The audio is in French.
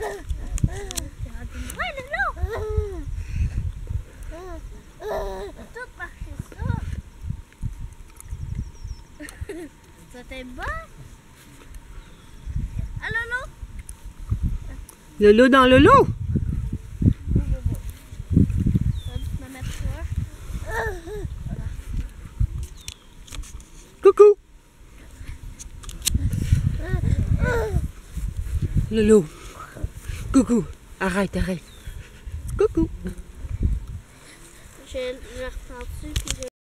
Ouais, Lolo! Tout marcher ça. Ça t'est bon? Ah, Lolo? Lolo dans Lolo. Me mettre quoi? Coucou. Lolo. Coucou. Arrête, arrête. Coucou. Je le repars dessus puis je...